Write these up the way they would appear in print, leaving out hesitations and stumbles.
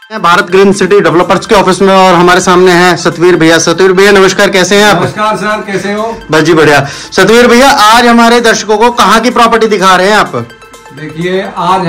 Bharat green city developers के office में और हमारे सामने हैं सतवीर भैया। सतवीर भैया नमस्कार, कैसे हैं आप? नमस्कार सर, कैसे हो? बस जी बढ़िया। सतवीर भैया आज हमारे दर्शकों को कहाँ की प्रॉपर्टी दिखा रहे हैं आप? देखिए आज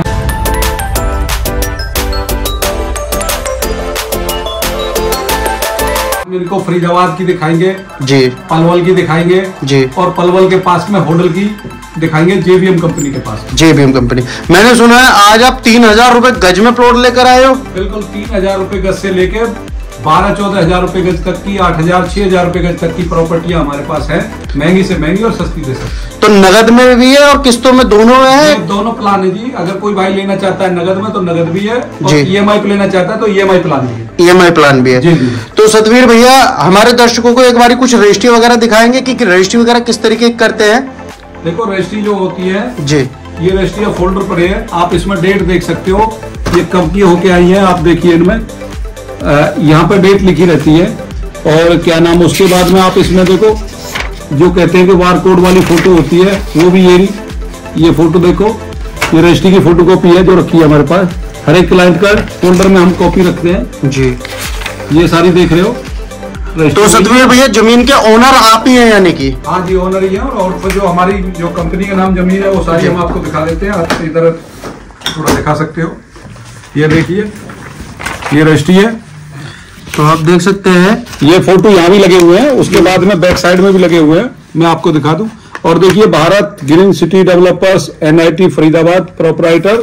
इनको फरीदाबाद की दिखाएंगे जी, पलवल की दिखाएंगे जी, और पलवल के पास में होटल की दिखाएंगे JBM कंपनी के पास। JBM company. मैंने सुना है आज आप 3,000 रुपए गज में प्लॉट लेकर आए हो। बिल्कुल 3,000 रुपए गज से लेके 12-14 हजार रुपए गज तक की, 8,000-6,000 रुपए गज तक की प्रॉपर्टियां हमारे पास है, महंगी से महंगी और सस्ती से सस्ती। तो नगद में भी है और किस्तों में, दोनों में है? दोनों प्लान है जी। अगर कोई भाई लेना चाहता है नगद में तो नगद भी है, और EMI पे लेना चाहता है तो EMI प्लान भी है। EMI प्लान भी है जी जी। तो सतवीर भैया हमारे दर्शकों को एक बार कुछ रजिस्ट्री वगैरह दिखाएंगे कि रजिस्ट्री वगैरह किस तरीके करते हैं? देखो रजिस्ट्री जो होती है जी, ये रजिस्ट्री फोल्डर पर है, आप इसमें डेट देख सकते हो। ये कंपनी होके आई है, आप देखिए इनमें यहाँ पे डेट लिखी रहती है और क्या नाम, उसके बाद में आप इसमें देखो जो कहते हैं कि बार कोड वाली फोटो होती है, वो भी ये फोटो देखो, ये रजिस्ट्री की फोटो कॉपी है जो रखी है हमारे पास। हर एक क्लाइंट का फोल्डर में हम कॉपी रखते हैं जी। ये सारी देख रहे हो। तो सतवीर भैया जमीन के ओनर आप ही हैं यानी कि? हाँ जी, ओनर ही है। और जो हमारी जो कंपनी का नाम जमीन है वो सारी हम आपको दिखा देते हैं। आप इधर थोड़ा दिखा सकते हो, ये देखिए ये रजिस्ट्री है, तो आप देख सकते हैं। ये फोटो यहाँ भी लगे हुए हैं, उसके बाद में बैक साइड में भी लगे हुए हैं, मैं आपको दिखा दूं। और देखिए Bharat green city developers NIT Faridabad, proprietor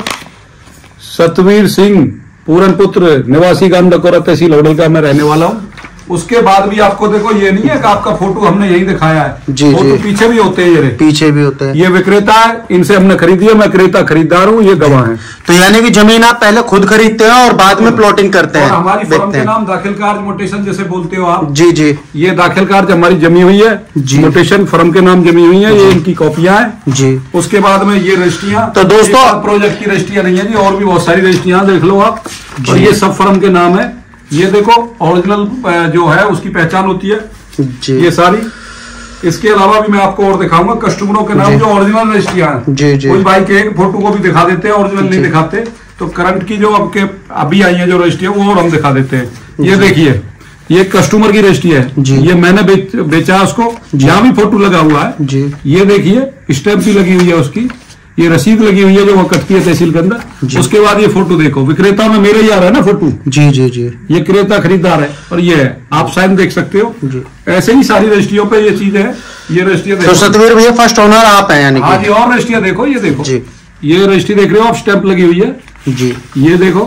Satveer Singh, Puran पुत्र, निवासी गांव डकोरा, तहसील होडल का मैं रहने वाला हूँ। उसके बाद भी आपको देखो, ये नहीं है कि आपका फोटो हमने यही दिखाया है जी, फोटो पीछे भी होते हैं, ये पीछे भी होते हैं। ये विक्रेता है, इनसे हमने खरीदी है, मैं क्रेता खरीदार हूँ, ये गवाह है। तो यानी कि जमीन आप पहले खुद खरीदते हैं और बाद में प्लॉटिंग करते हैं। हमारी फर्म के नाम दाखिल कार्य मोटेशन जैसे बोलते हो आप जी जी, ये दाखिल कार्य हमारी जमी हुई है जी, मोटेशन फर्म के नाम जमी हुई है, ये इनकी कॉपियां हैं जी। उसके बाद में ये रजिस्ट्रियां, तो दोस्तों प्रोजेक्ट की रजिस्ट्रियां नहीं है जी, और भी बहुत सारी रजिस्ट्रियां देख लो आप, और ये सब फर्म के नाम है। ये देखो ओरिजिनल जो है उसकी पहचान होती है जी, ये सारी। इसके अलावा भी मैं आपको और दिखाऊंगा कस्टमरों के नाम जो ओरिजिनल रजिस्ट्रियां हैं जी जी। कोई भाई के एक फोटो को भी दिखा देते हैं, ओरिजिनल नहीं दिखाते, तो करंट की जो आपके अभी आई है जो रजिस्ट्री है वो और हम दिखा देते हैं। ये देखिए ये कस्टमर की रजिस्ट्री है जी, ये मैंने बेचा उसको, यहाँ भी फोटो लगा हुआ है जी। ये देखिए स्टैंप भी लगी हुई है उसकी, ये रसीद लगी हुई है जो वह कटती है तहसील के अंदर। उसके बाद ये फोटो देखो, विक्रेता में मेरे ही आ रहा है ना फोटो जी जी जी, ये क्रेता खरीदार है और ये है, आप साइन देख सकते हो जी। ऐसे ही सारी रजिस्ट्रियों पे ये चीज है। ये रजिस्ट्रियां देखो, तो सतवीर भैया फर्स्ट ओनर आप हैं यानी? हाँ जी। और रजिस्ट्रियां देखो, ये देखो जी, ये रजिस्ट्री देख रहे हो आप, स्टैंप लगी हुई है जी, ये देखो।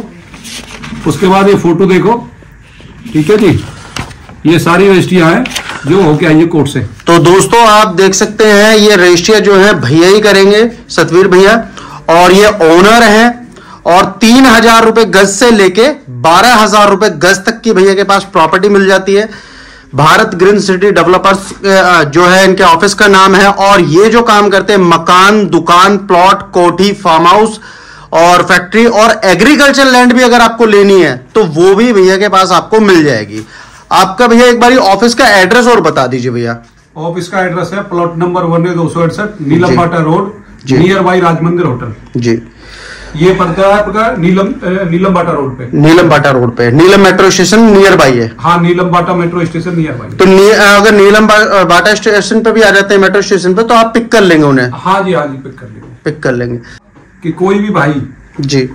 उसके बाद ये फोटो देखो, ठीक है जी। ये सारी रजिस्ट्रियां हैं जो होके आई है कोर्ट से। तो दोस्तों आप देख सकते हैं ये रजिस्ट्रियां जो है भैया ही करेंगे, सतवीर भैया, और ये ओनर हैं। और 3,000 रुपए गज से लेके 12,000 रुपए गज तक की भैया के पास प्रॉपर्टी मिल जाती है। भारत ग्रीन सिटी डेवलपर्स जो है इनके ऑफिस का नाम है। और ये जो काम करते हैं मकान, दुकान, प्लॉट, कोठी, फार्म हाउस और फैक्ट्री और एग्रीकल्चर लैंड भी अगर आपको लेनी है तो वो भी भैया के पास आपको मिल जाएगी। आपका भैया एक बारी ऑफिस का एड्रेस और बता दीजिए भैया। ऑफिस का एड्रेस है plot number 1 268 Neelam Bata road, near by Rajmandir hotel ji. ये पड़ता है आपका नीलम बाटा रोड पे, नीलम बाटा रोड पे, Neelam metro station near by है। हाँ, Neelam Bata metro station near by. तो अगर नीलम बाटा स्टेशन पे भी आ जाते हैं मेट्रो स्टेशन पे तो आप पिक कर लेंगे उन्हें? हाँ जी, हाँ जी, पिक कर लेंगे। कि कोई भी भाई जी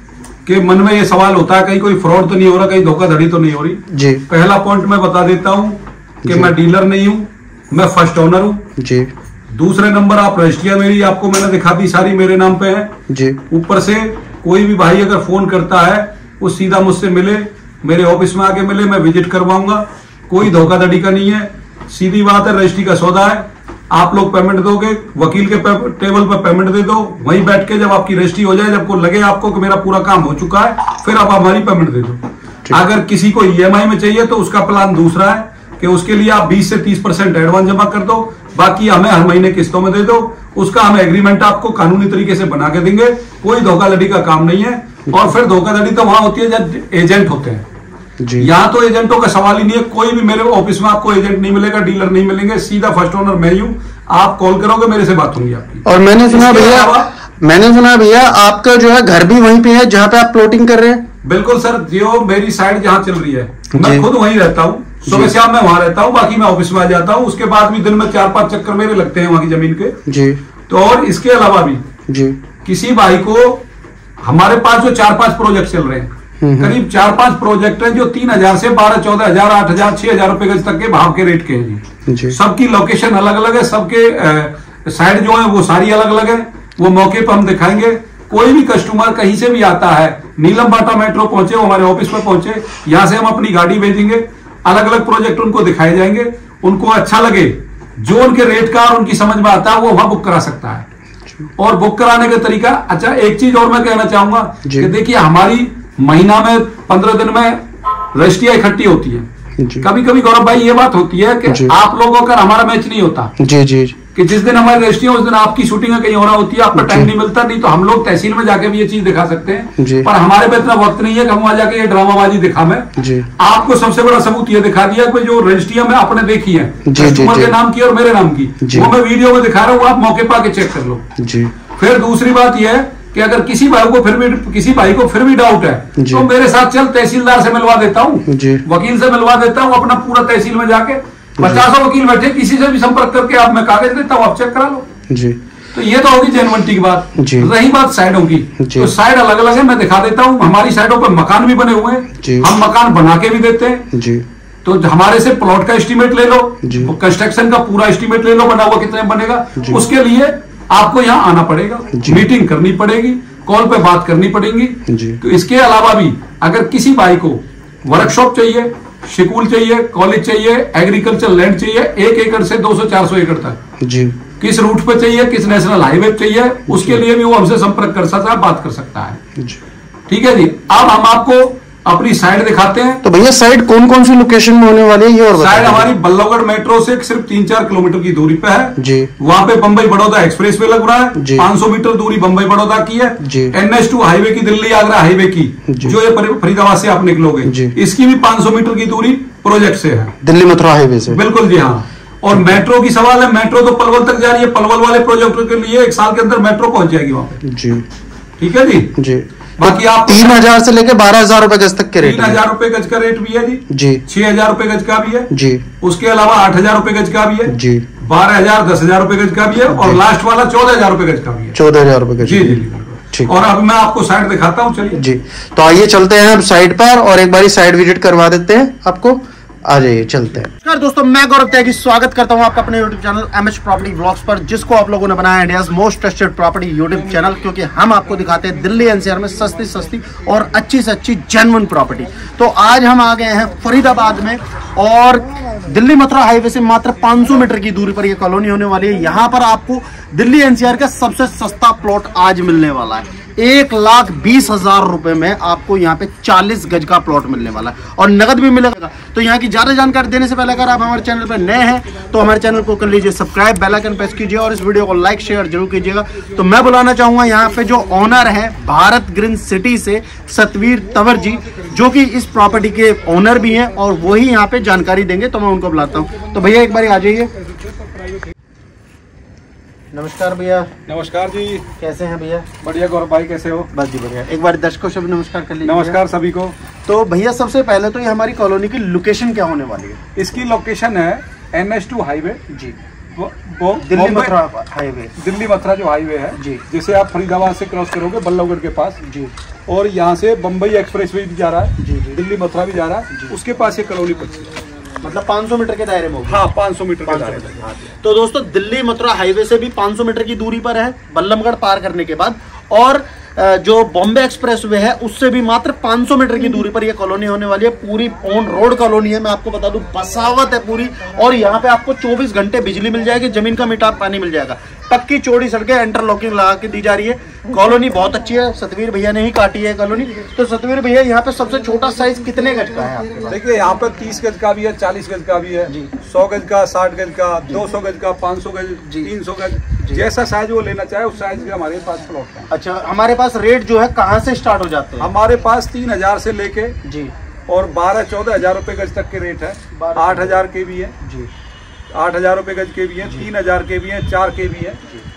के मन में ये सवाल होता है कहीं कोई फ्रॉड तो नहीं हो रहा, कहीं धोखाधड़ी तो नहीं हो रही जी। पहला पॉइंट मैं बता देता हूँ कि मैं डीलर नहीं हूँ, मैं फर्स्ट ओनर हूँ जी। दूसरे नंबर आप रजिस्ट्रियां मेरी आपको मैंने दिखा दी, सारी मेरे नाम पे है जी। ऊपर से कोई भी भाई अगर फोन करता है वो सीधा मुझसे मिले, मेरे ऑफिस में आके मिले, मैं विजिट करवाऊंगा। कोई धोखाधड़ी का नहीं है, सीधी बात है, रजिस्ट्री का सौदा है। आप लोग पेमेंट दोगे, वकील के टेबल पर पेमेंट दे दो, वहीं बैठ के जब आपकी रजिस्ट्री हो जाए, जब को लगे आपको कि मेरा पूरा काम हो चुका है, फिर आप हमारी पेमेंट दे दो। अगर किसी को EMI में चाहिए तो उसका प्लान दूसरा है कि उसके लिए आप 20 से 30% एडवांस जमा कर दो, बाकी हमें हर महीने किस्तों में दे दो। उसका हम एग्रीमेंट आपको कानूनी तरीके से बना के देंगे, कोई धोखाधड़ी का काम नहीं है। और फिर धोखाधड़ी तो वहां होती है जब एजेंट होते हैं जी। यहाँ तो एजेंटों का सवाल ही नहीं है, कोई भी मेरे ऑफिस में आपको एजेंट नहीं मिलेगा, डीलर नहीं मिलेंगे, सीधा फर्स्ट ओनर मैं ही हूँ। आप कॉल करोगे मेरे से बात होगी आपकी। और मैंने सुना भैया आपका जो है घर भी वहीं पे है जहाँ पे आप प्लॉटिंग कर रहे हैं? बिल्कुल सर, जो मेरी साइड जहाँ चल रही है मैं खुद वहीं रहता हूँ, सुबह शाम मैं वहां रहता हूँ, बाकी मैं ऑफिस में आ जाता हूँ। उसके बाद भी दिन में 4-5 चक्कर मेरे लगते हैं वहां की जमीन के जी। तो और इसके अलावा भी जी किसी भाई को, हमारे पास जो 4-5 प्रोजेक्ट चल रहे हैं, करीब 4-5 प्रोजेक्ट हैं जो 3,000 से 12-14,000, 8,000, 6,000 रुपए गज तक के भाव के रेट के हैं जी। सबकी लोकेशन अलग अलग है, सबके साइड जो है वो सारी अलग अलग है। वो मौके पर हम दिखाएंगे। कोई भी कस्टमर कहीं से भी आता है, नीलम बाटा मेट्रो पहुंचे, वो हमारे ऑफिस में पहुंचे, यहां से हम अपनी गाड़ी भेजेंगे, अलग अलग प्रोजेक्ट उनको दिखाए जाएंगे। उनको अच्छा लगे, जो उनके रेट का और उनकी समझ में आता है, वो वहां बुक करा सकता है। और बुक कराने का तरीका, अच्छा एक चीज और मैं कहना चाहूंगा कि देखिए हमारी महीना में 15 दिन में रजिस्ट्रियां इकट्ठी होती है। कभी कभी गौरव भाई ये बात होती है कि आप लोगों का हमारा मैच नहीं होता जी जी, कि जिस दिन हमारी रजिस्ट्री उस दिन आपकी शूटिंग कहीं हो रहा होती है, आपका टाइम नहीं मिलता। नहीं तो हम लोग तहसील में जाके भी ये चीज दिखा सकते हैं, पर हमारे पे इतना वक्त नहीं है कि हम वहां जाके ये ड्रामाबाजी दिखा में। आपको सबसे बड़ा सबूत ये दिखा दिया कि जो रजिस्ट्रियां में आपने देखी है कस्टमर के नाम की और मेरे नाम की, वो मैं वीडियो में दिखा रहा हूँ, आप मौके पर आके चेक कर लो। फिर दूसरी बात यह है कि अगर किसी भाई को फिर भी डाउट है तो मेरे साथ चल, तहसीलदार से मिलवा देता हूँ, वकील से मिलवा देता हूँ, अपना पूरा तहसील में जाके 50 वकील बैठे, किसी से भी संपर्क करके आप, मैं कागज देता हूँ, आप चेक करा लो जी। तो ये तो होगी जेन्युइनिटी की बात। रही बात साइडों की, तो साइड अलग अलग है, मैं दिखा देता हूँ। हमारी साइडों पर मकान भी बने हुए हैं, हम मकान बना के भी देते हैं। तो हमारे से प्लॉट का एस्टीमेट ले लो, कंस्ट्रक्शन का पूरा एस्टीमेट ले लो, बना हुआ कितने बनेगा। उसके लिए आपको यहाँ आना पड़ेगा, मीटिंग करनी पड़ेगी, कॉल पे बात करनी पड़ेगी। तो इसके अलावा भी अगर किसी भाई को वर्कशॉप चाहिए, स्कूल चाहिए, कॉलेज चाहिए, एग्रीकल्चर लैंड चाहिए, 1 एकड़ से 200-400 एकड़ तक जी, किस रूट पे चाहिए, किस नेशनल हाईवे पे चाहिए, उसके लिए भी वो हमसे संपर्क कर सकता है, बात कर सकता है। ठीक है जी। अब हम आपको अपनी साइड दिखाते हैं। तो भैया साइड कौन कौन सी लोकेशन में होने वाली है ये और साइड हमारी बल्लभगढ़ मेट्रो से सिर्फ 3-4 किलोमीटर की दूरी पे है जी। वहां पे बंबई बड़ौदा एक्सप्रेस वे लग रहा है, 500 मीटर दूरी बंबई बड़ौदा की है। NH2 हाईवे की, दिल्ली आगरा हाईवे की, जो ये फरीदाबाद से आप निकलोगे, इसकी भी 500 मीटर की दूरी प्रोजेक्ट से है, दिल्ली मथुरा हाईवे से। बिल्कुल जी हाँ। और मेट्रो की सवाल है, मेट्रो तो पलवल तक जा रही है, पलवल वाले प्रोजेक्ट के लिए 1 साल के अंदर मेट्रो पहुंच जाएगी वहां पे जी। ठीक है जी। बाकी आप 3,000 से लेकर 12,000 रुपए गज तक के रेट, 3,000 रुपए गज का रेट भी है जी, 6,000 रुपए गज का भी है जी, उसके अलावा 8,000 रुपए गज का भी है जी, 12,000, 10,000 रुपए गज का भी है, और लास्ट वाला 14,000 रुपए गज का भी है, 14,000 रुपए गज जी जी ठीक। और अब मैं आपको साइड दिखाता हूँ, चलिए जी। तो आइए चलते हैं हम साइड पर और एक बारी साइड विजिट करवा देते हैं आपको, आ जाइए चलते हैं। नमस्कार दोस्तों, मैं गौरव त्यागी स्वागत करता हूं आपका अपने YouTube channel MH property vlogs पर, जिसको आप लोगों ने बनाया India's most trusted property YouTube channel, क्योंकि हम आपको दिखाते हैं दिल्ली NCR में सस्ती और अच्छी से अच्छी जेन्युइन प्रॉपर्टी। तो आज हम आ गए हैं फरीदाबाद में, और दिल्ली मथुरा हाईवे से मात्र 500 मीटर की दूरी पर यह कॉलोनी होने वाली है। यहाँ पर आपको दिल्ली NCR का सबसे सस्ता प्लॉट आज मिलने वाला है। 1,20,000 रुपए में आपको यहाँ पे 40 गज का प्लॉट मिलने वाला है, और नगद भी मिलेगा। तो यहाँ की ज्यादा जानकारी देने से पहले अगर आप हमारे चैनल पर नए हैं तो हमारे चैनल को कर लीजिए सब्सक्राइब, बेल आइकन प्रेस कीजिए और इस वीडियो को लाइक शेयर जरूर कीजिएगा। तो मैं बुलाना चाहूंगा यहाँ पे जो ऑनर है भारत ग्रीन सिटी से सतवीर तंवर जी, जो कि इस प्रॉपर्टी के ऑनर भी हैं और वही यहाँ पे जानकारी देंगे। तो मैं उनको बुलाता हूँ। तो भैया एक बार आ जाइए। नमस्कार भैया। नमस्कार जी। कैसे हैं भैया? बढ़िया गौरव भाई, कैसे हो? बस जी बढ़िया। एक बार दर्शकों से भी नमस्कार कर लीजिए। नमस्कार सभी को। तो भैया सबसे पहले तो ये हमारी कॉलोनी की लोकेशन क्या होने वाली है? इसकी लोकेशन है NH2 highway ji, Delhi Mathura highway, Delhi Mathura जो हाईवे है जी, जिसे आप फरीदाबाद से क्रॉस करोगे बल्लभगढ़ के पास जी, और यहाँ से बम्बई एक्सप्रेस वे भी जा रहा है जी, दिल्ली मथुरा भी जा रहा है, उसके पास ये कॉलोनी पड़ती है। मतलब 500 मीटर के दायरे में होगा। हाँ 500 मीटर के दायरे में। तो दोस्तों दिल्ली मथुरा हाईवे से भी 500 मीटर की दूरी पर है, बल्लभगढ़ पार करने के बाद, और जो बॉम्बे एक्सप्रेस वे है उससे भी मात्र 500 मीटर की दूरी पर यह कॉलोनी होने वाली है। पूरी ऑन रोड कॉलोनी है, मैं आपको बता दूं, बसावत है पूरी, और यहाँ पे आपको 24 घंटे बिजली मिल जाएगी, जमीन का मीठा पानी मिल जाएगा, पक्की चौड़ी सड़कें इंटरलॉकिंग लगा के दी जा रही है। कॉलोनी बहुत अच्छी है, सतवीर भैया ने ही काटी है कॉलोनी। तो सतवीर भैया यहाँ पे सबसे छोटा साइज कितने गज का है आपके पास? देखिए यहाँ पे 30 गज का भी है, 40 गज का भी है, 100 गज का, 60 गज का, 200 गज का, 500 गज, 300 गज, जैसा साइज वो लेना चाहे उस साइज के हमारे पास प्लॉट है। अच्छा, हमारे पास रेट जो है कहाँ से स्टार्ट हो जाते हैं? हमारे पास 3,000 से लेके जी और 12-14,000 रुपए गज तक के रेट है। 8,000 के भी है जी, 8,000 रुपए गज के भी है, 3,000 के भी है, 4 के भी है,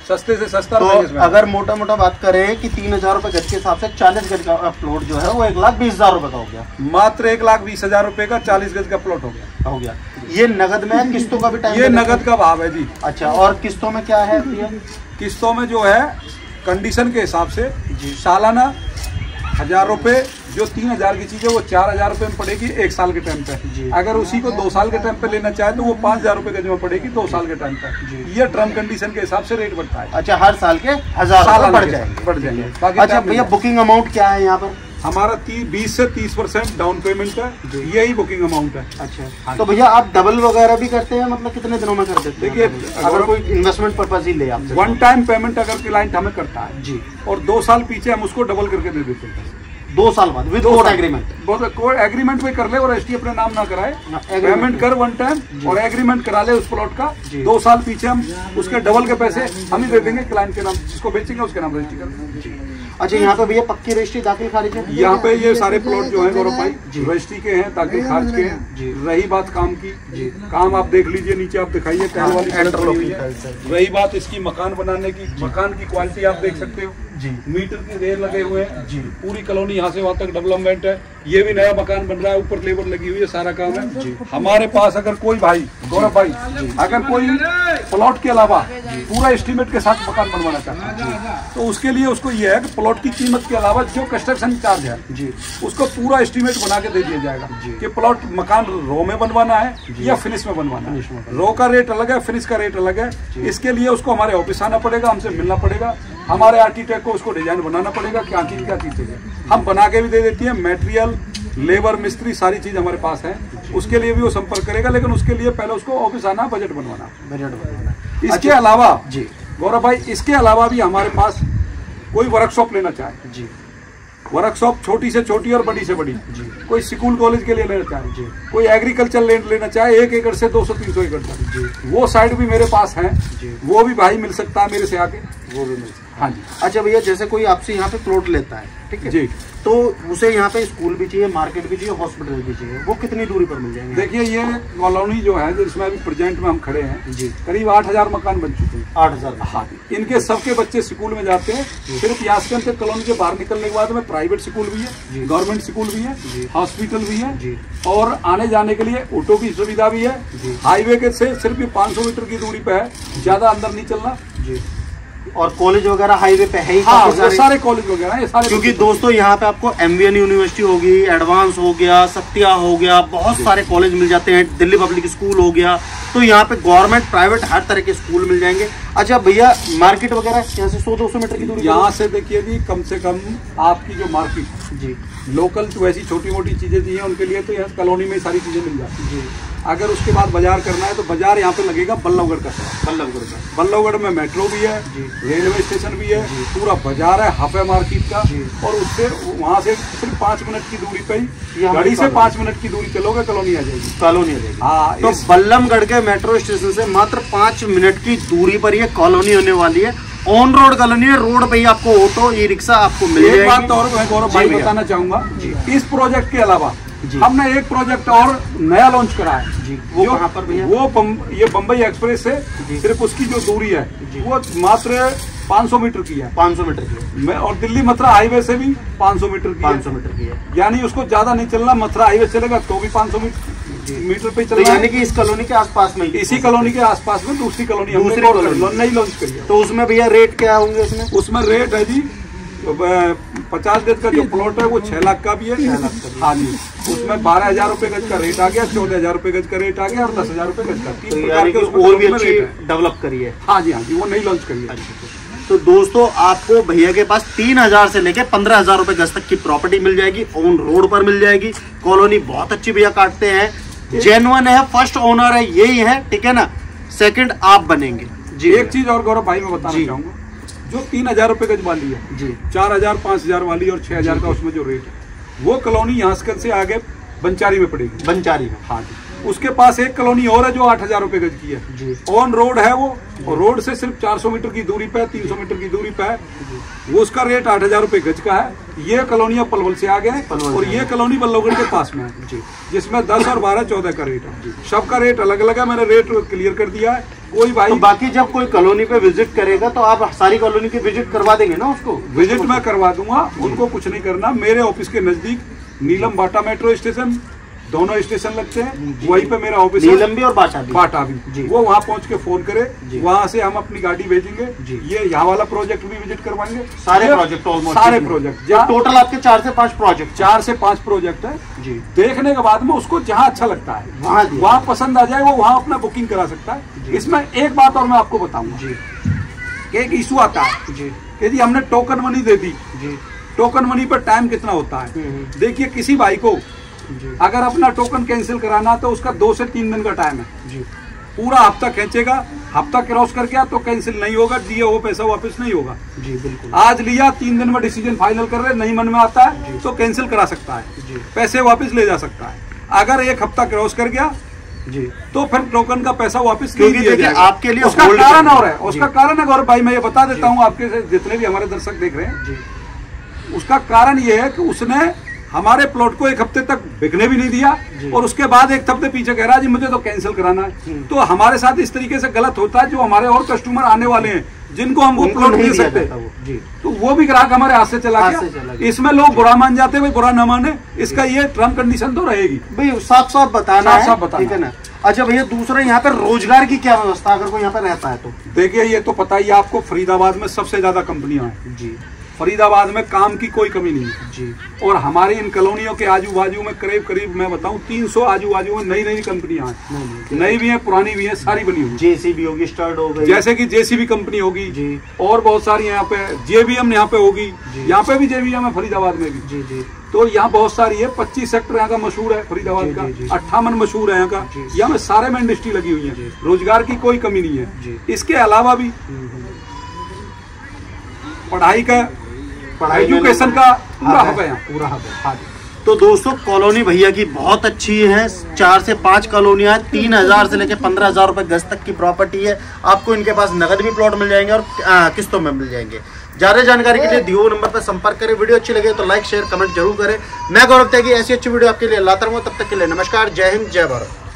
सस्ते से सस्ता। तो अगर मोटा मोटा बात करें कि 3,000 रुपए गज के हिसाब से 40 गज का प्लॉट जो है वो 1,20,000 रुपए का हो गया। मात्र 1,20,000 रुपए का 40 गज का प्लॉट हो गया। ये नगद में, किस्तों का भी टाइम? ये नगद का भाव है जी। अच्छा, और किस्तों में क्या है? किस्तों में जो है कंडीशन के हिसाब से सालाना 1,000 रुपए, जो 3,000 की चीज है वो 4,000 रुपए में पड़ेगी 1 साल के टाइम पे। अगर उसी को 2 साल के टाइम पे लेना चाहे तो वो 5,000 रुपए गज में पड़ेगी 2 साल के टाइम पे। ये टर्म कंडीशन के हिसाब से रेट बढ़ता है। अच्छा, हर साल के 1,000 बढ़ जाएंगे। अच्छा भैया, बुकिंग अमाउंट क्या है यहाँ पर? हमारा 20 से 30% डाउन पेमेंट का यही बुकिंग अमाउंट है। अच्छा, तो भैया आप डबल वगैरह भी करते हैं? मतलब कितने दिनों में कर देते हैं? देखिए, अगर कोई इन्वेस्टमेंट पर्पज ही ले आप, 1 टाइम पेमेंट अगर क्लाइंट हमें करता है जी, और 2 साल पीछे हम उसको डबल करके दे देते हैं 2 साल बाद with court agreement. Court agreement में कर ले और एसटी अपने नाम ना कराए, पेमेंट कर 1 टाइम और एग्रीमेंट करा ले उस प्लॉट का। 2 साल पीछे हम उसके डबल के पैसे हम ही दे देंगे क्लाइंट के नाम, जिसको बेचेंगे उसके नाम रजिस्ट्री कर देंगे। अच्छा, यहाँ पे भैया पक्की रजिस्ट्री दाखिल खारिज है? यहाँ पे ये सारे प्लॉट जो है गौरव भाई रजिस्ट्री के हैं, दाखिल खारिज के हैं। रही बात काम की, काम आप देख लीजिए, नीचे आप दिखाइए टैल वाली सड़क बनी हुई है। रही बात इसकी मकान बनाने की, मकान की क्वालिटी आप देख सकते हो जी, मीटर के रेल लगे हुए हैं जी। पूरी कॉलोनी यहाँ से वहाँ तक डेवलपमेंट है। ये भी नया मकान बन रहा है, ऊपर लेबर लगी हुई है, सारा काम है जी। हमारे पास अगर कोई भाई, गौरव भाई, अगर कोई प्लॉट के अलावा पूरा एस्टीमेट के साथ मकान बनवाना चाहता है तो उसके लिए उसको ये है कि प्लॉट की कीमत के अलावा जो कंस्ट्रक्शन चार्ज है जी, उसको पूरा एस्टीमेट बना के दे दिया जाएगा कि प्लॉट मकान रो में बनवाना है या फिनिश में बनवाना है। रो का रेट अलग है, फिनिश का रेट अलग है। इसके लिए उसको हमारे ऑफिस आना पड़ेगा, हमसे मिलना पड़ेगा, हमारे आर्किटेक्ट को उसको डिजाइन बनाना पड़ेगा, क्या चीज चाहिए। हम बना के भी दे देती है, मटेरियल, लेबर, मिस्त्री, सारी चीज हमारे पास है। उसके लिए भी वो संपर्क करेगा, लेकिन उसके लिए पहले उसको ऑफिस आना, बजट बनवाना। इसके अलावा जी गौरव भाई, इसके अलावा भी हमारे पास कोई वर्कशॉप लेना चाहे जी, वर्कशॉप छोटी से छोटी और बड़ी से बड़ी जी, कोई स्कूल कॉलेज के लिए लेना चाहे जी, कोई एग्रीकल्चर लैंड लेना चाहे 1 एकड़ से 200-300 एकड़ तक जी, वो साइड भी मेरे पास है जी। वो भी भाई मिल सकता है मेरे से आके, वो भी मिल सकता है। हाँ जी। अच्छा भैया, जैसे कोई आपसे यहाँ पे प्लॉट लेता है, ठीक है जी, तो उसे यहाँ पे स्कूल भी चाहिए, मार्केट भी चाहिए, हॉस्पिटल भी चाहिए, वो कितनी दूरी पर मिल जाएंगे? देखिए, ये कॉलोनी जो है जिसमें अभी प्रेजेंट में हम खड़े हैं जी, करीब 8,000 मकान बन चुके हैं। 8,000? हाँ। इनके सबके बच्चे स्कूल में जाते हैं। सिर्फ यहाँ से कॉलोनी के बाहर निकलने के बाद में प्राइवेट स्कूल भी है, गवर्नमेंट स्कूल भी है, हॉस्पिटल भी है, और आने जाने के लिए ऑटो की सुविधा भी है। हाईवे के से सिर्फ 500 मीटर की दूरी पे है, ज्यादा अंदर नहीं चलना जी। और कॉलेज वगैरह हाईवे पे है ही? हाँ, सारे कॉलेज वगैरह ये सारे। क्योंकि दोस्तों यहाँ पे आपको MVN यूनिवर्सिटी होगी, एडवांस हो गया, सत्या हो गया, बहुत सारे कॉलेज मिल जाते हैं, दिल्ली पब्लिक स्कूल हो गया, तो यहाँ पे गवर्नमेंट, प्राइवेट, हर तरह के स्कूल मिल जाएंगे। अच्छा भैया, मार्केट वगैरह यहाँ से 100-200 मीटर की दूरी? यहाँ से देखिए जी, कम से कम आपकी जो मार्केट जी, लोकल तो ऐसी छोटी मोटी चीजें दी हैं उनके लिए तो यहाँ कॉलोनी में सारी चीजें मिल जाती जी। अगर उसके बाद बाजार करना है तो बाजार यहाँ पे लगेगा बल्लभगढ़ का। बल्लभगढ़ में मेट्रो भी है, रेलवे स्टेशन भी है, पूरा बाजार है, हब है मार्केट का। और उससे वहाँ से सिर्फ 5 मिनट की दूरी पे ही, गाड़ी से 5 मिनट की दूरी चलोगे कॉलोनी आ जाएगी। हाँ, तो बल्लभगढ़ के मेट्रो स्टेशन से मात्र 5 मिनट की दूरी पर ये कॉलोनी होने वाली है। ऑन रोड कॉलोनी है, रोड पे ही आपको ऑटो, ई रिक्शा आपको मिल जाएगी। एक बात और मैं गौरव भाई बताना चाहूंगा, इस प्रोजेक्ट के अलावा हमने एक प्रोजेक्ट और नया लॉन्च करा है जी। वो कहाँ पर भैया? ये बम्बई एक्सप्रेस से सिर्फ उसकी जो दूरी है वो मात्र 500 मीटर की है। 500 मीटर की है। और दिल्ली मथुरा हाईवे से भी 500 मीटर की 500 मीटर की है। यानी उसको ज्यादा नहीं चलना, मथुरा हाईवे चलेगा तो भी 500 मीटर पे चलना। तो यानी कि इस कॉलोनी के आसपास में, इसी कॉलोनी के आसपास में दूसरी कॉलोनी नहीं लॉन्च करी है। तो उसमें भैया रेट क्या होंगे? उसमें रेट है जी 50 गज का जो प्लॉट है वो 6 लाख का भी है। 6 लाख का? हाँ जी। उसमें 12,000 रुपए गज का रेट आ गया, 14,000 रुपए गज का रेट आ गया और 10,000 रुपए गज का। 3 प्रकार के और भी अच्छी डेवलप करी है। हाँ जी, हाँ जी, वो नहीं लॉन्च करी है। तो दोस्तों, आपको भैया के पास 3,000 से लेके 15,000 रुपए गज तक की प्रॉपर्टी मिल जाएगी, ऑन रोड पर मिल जाएगी। कॉलोनी बहुत अच्छी भैया काटते हैं, जेन्युइन है, फर्स्ट ओनर है, यही है, ठीक है ना, सेकंड आप बनेंगे जी। एक चीज और गौरव भाई मैं बताना चाहूंगा, जो 3,000 रुपए गज वाली है जी, 4,000, 5,000 वाली और 6,000 का उसमें जो रेट है, वो कॉलोनी यहाँ से आगे बंचारी में पड़ेगी। बंचारी में? हाँ जी। उसके पास एक कॉलोनी और है जो 8,000 रुपए गज की है जी। ऑन रोड है वो, और रोड से सिर्फ 400 मीटर की दूरी पे, 300 मीटर की दूरी पे है वो। उसका रेट 8,000 रुपए गज का है। ये कॉलोनियां पलवल से आगे है और ये कॉलोनी बल्लभगढ़ के पास में है जी, जिसमें 10 और 12, 14 का रेट है। सबका रेट अलग अलग है, मैंने रेट क्लियर कर दिया है। कोई भाई तो बाकी जब कोई कॉलोनी पे विजिट करेगा तो आप सारी कॉलोनी की विजिट करवा देंगे ना उसको? विजिट मैं करवा दूंगा, उनको कुछ नहीं करना। मेरे ऑफिस के नजदीक नीलम बाटा मेट्रो स्टेशन, दोनों स्टेशन लगते हैं, वहीं पे मेरा ऑफिस है। नीलम भी और बाटा भी वो वहाँ पहुँच के फोन करे, वहाँ से हम अपनी गाड़ी भेजेंगे। ये यहाँ वाला प्रोजेक्ट भी विजिट करवाएंगे, सारे प्रोजेक्ट ऑलमोस्ट सारे प्रोजेक्ट। टोटल आपके 4 से 5 प्रोजेक्ट, 4 से 5 प्रोजेक्ट है जी। देखने के बाद में उसको जहाँ अच्छा लगता है वहाँ पसंद आ जाए, वो वहाँ अपना बुकिंग करा सकता है। इसमें एक बात और मैं आपको बताऊंगा जी, कि एक इशू आता है जी कि जी हमने टोकन मनी दे दी जी। टोकन मनी पर टाइम कितना होता है? देखिए, किसी भाई को अगर अपना टोकन कैंसिल कराना तो उसका 2 से 3 दिन का टाइम है जी। पूरा हफ्ता खींचेगा, हफ्ता क्रॉस कर गया तो कैंसिल नहीं होगा, दिए वो पैसा वापस नहीं होगा जी। बिल्कुल, आज लिया 3 दिन में डिसीजन फाइनल कर रहे, नहीं मन में आता है तो कैंसिल करा सकता है जी, पैसे वापस ले जा सकता है। अगर 1 हफ्ता क्रॉस कर गया जी तो फिर टोकन का पैसा वापस नहीं दिया जाएगा। आपके लिए उसका कारण और है, उसका कारण है गौरव भाई, मैं ये बता देता हूँ आपके जितने भी हमारे दर्शक देख रहे हैं जी। उसका कारण ये है कि उसने हमारे प्लॉट को 1 हफ्ते तक बिकने भी नहीं दिया और उसके बाद 1 हफ्ते पीछे कह रहा है जी मुझे तो कैंसिल कराना है। तो हमारे साथ इस तरीके से गलत होता है, जो हमारे और कस्टमर आने वाले हैं जिनको हम वो प्लॉट दे सकते हैं, तो वो भी ग्राहक हमारे हाथ से चला गया। इसमें लोग बुरा मान जाते हैं, बुरा न माने, इसका ये टर्म कंडीशन तो रहेगी भाई, साफ साफ बताना है, ठीक है ना। अच्छा भैया, दूसरा यहाँ पर रोजगार की क्या व्यवस्था अगर कोई यहाँ पर रहता है तो? देखिए, ये तो पता ही आपको, फरीदाबाद में सबसे ज्यादा कंपनियां हैं जी। फरीदाबाद में काम की कोई कमी नहीं है जी। और हमारी इन कॉलोनियों के आजू बाजू में करीब करीब मैं बताऊं 300 आजू बाजू में नई नई कंपनियां हैं, नई भी हैं, पुरानी भी हैं, सारी बनी हुई। जेसीबी होगी, स्टार्ट हो गई, जैसे कि जेसीबी कंपनी होगी जी। और बहुत सारी यहाँ पे जेबीएम यहाँ पे होगी, यहाँ पे भी जेबीएम है फरीदाबाद में भी जी जी। तो यहाँ बहुत सारी है, 25 सेक्टर यहाँ का मशहूर है फरीदाबाद का, 58 मशहूर है यहाँ का, यहाँ में सारे में इंडस्ट्री लगी हुई है, रोजगार की कोई कमी नहीं है। इसके अलावा भी पढ़ाई का, एजुकेशन का पूरा हब है, पूरा हब है। तो दोस्तों, कॉलोनी भैया की बहुत अच्छी है, 4 से 5 कॉलोनियां, 3000 से लेकर 15,000 रुपए गज तक की प्रॉपर्टी है। आपको इनके पास नगद भी प्लॉट मिल जाएंगे और किस्तों में मिल जाएंगे। ज्यादा जानकारी के लिए दिए हुए नंबर पर संपर्क करें। वीडियो अच्छी लगे तो लाइक शेयर कमेंट जरूर करें। मैं गौरव त्यागी ऐसी अच्छी वीडियो आपके लिए लाता रहूंगा। तब तक के लिए नमस्कार, जय हिंद, जय भारत।